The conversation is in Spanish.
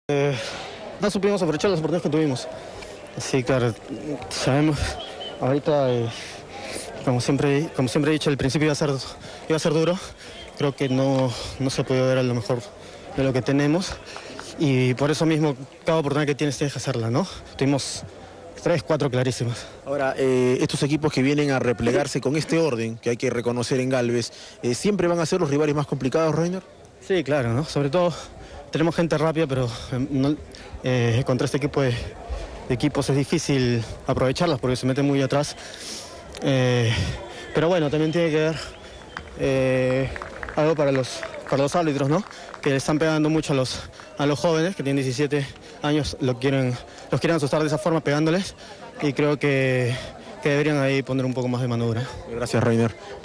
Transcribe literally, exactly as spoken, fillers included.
Eh, no supimos aprovechar las oportunidades que tuvimos. Sí, claro, sabemos, ahorita, eh, como, siempre, como siempre he dicho, el principio iba a ser, iba a ser duro. Creo que no, no se puede ver a lo mejor de lo que tenemos. Y por eso mismo, cada oportunidad que tienes tienes que hacerla, ¿no? Tuvimos tres, cuatro clarísimas. Ahora, eh, estos equipos que vienen a replegarse con este orden, que hay que reconocer en Galvez, eh, ¿siempre van a ser los rivales más complicados, Reiner? Sí, claro, ¿no? Sobre todo tenemos gente rápida, pero eh, no, eh, contra este equipo de, de equipos es difícil aprovecharlas porque se meten muy atrás. Eh, pero bueno, también tiene que ver eh, algo para los, para los árbitros, ¿no? Que le están pegando mucho a los, a los jóvenes que tienen diecisiete años, lo quieren, los quieren asustar de esa forma pegándoles y creo que, que deberían ahí poner un poco más de mano dura. Gracias, Reiner.